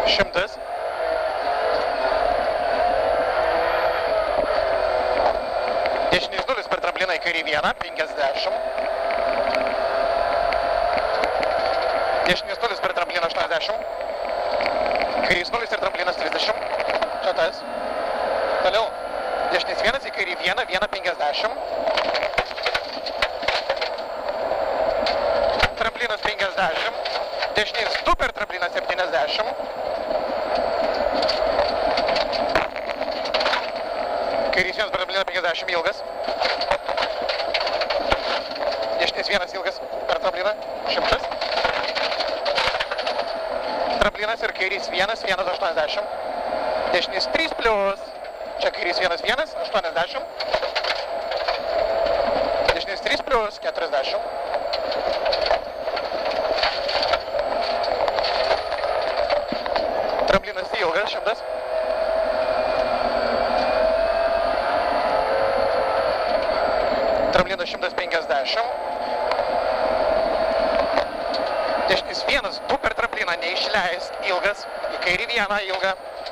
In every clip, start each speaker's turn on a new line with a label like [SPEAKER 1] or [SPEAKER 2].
[SPEAKER 1] 100. Dešinys 0 per trampliną į kairį 1, 50. Dešinys 0 per trampliną 80. Kairys 0 ir tramplinas 30. Čia tas. Toliau. Dešinys 1 į kairį 1, 1, 50. Tramplinas 50. Dešinys 2 per trampliną 70. Kairys 1 per trampliną 50 ilgas. Dešinys 1 ilgas per trampliną 100. Tramplinas ir kairys 1, 1, 80. Dešinys 3 plius. Čia kairys 1, 1, 80. Dešinys 3 plius 40. Tramplinas ilgas 100. Tramplinas 150. Dešinys 1, 2 per trampliną, neišleist, ilgas, į kairį 1 ilgą.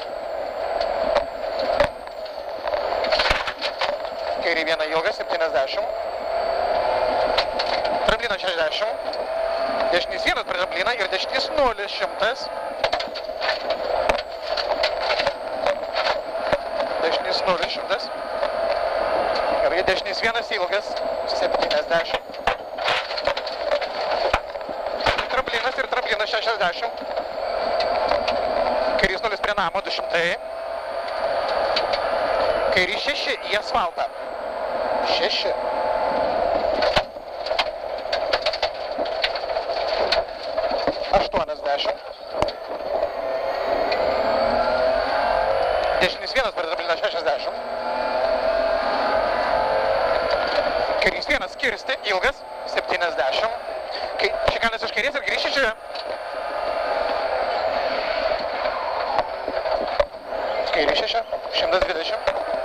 [SPEAKER 1] Kairį 1 ilgas, 70. Tramplinas 60. Dešinys 1 per trampliną ir dešinys 0, 100. Dešinys 0, 100. Ir dešinys 1 ilgas, 70. Tramplinas ir tramplinas 60. Kairys 0 prie namo 200. Kairys 6 į asfaltą. 6. Dešinys 1 per trampliną 60. Kairys 1 skirsti, ilgas, 70. Šikanas iš kairės ir grįžti čia. Kairį 6, 120.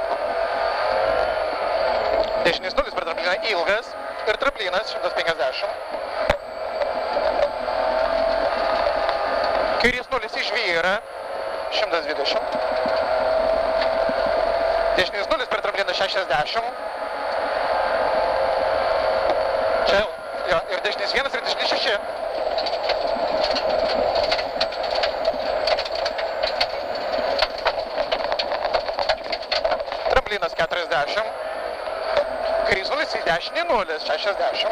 [SPEAKER 1] Dešinys 0 per trampliną ilgas ir tramplinas 150. Kairys 0 išvyra 120. Dešinys 0 per trampliną 60. Čia jo, ir dešinys 1 ir dešinys 6. Tramplinas 40. Kairys 0 į dešinį 0, 60.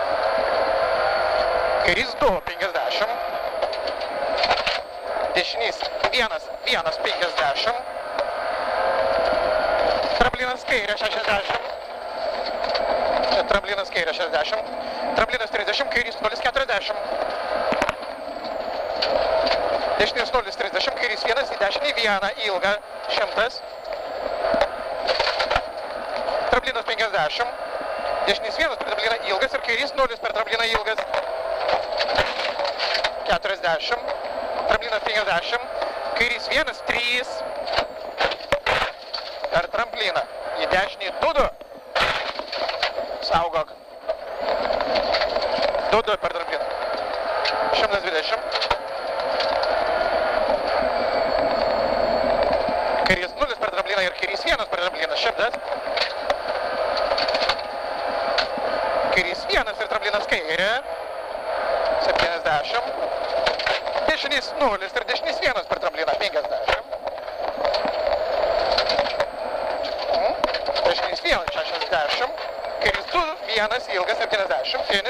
[SPEAKER 1] Kairys 2, 50. Dešinys 1, 1, 50. Tramplinas kairė 60. Čia tramplinas kairė 60. Tramplinas 30, kairys 0, 40. Dešinys 0, 30, kairys 1 į dešinį 1, ilga 100. Tramplinas 50. Dešinys 1 per trampliną ilgas ir kairys 0 per trampliną ilgas 40. Tramplinas 50. Kairys 1, 3. Per trampliną į dešinį 2, 2. Saugok. 2, 2 per trampliną. 120. Kairys 0 per trampliną ir kairys 1 per trampliną 100. Kairys 1 ir tramplinas kairė 70. Dešinys 0 ir dešinys 1 per trampliną 50. Dešinys 1, 60. Kairys 2, 1 ilgas 70. Finish.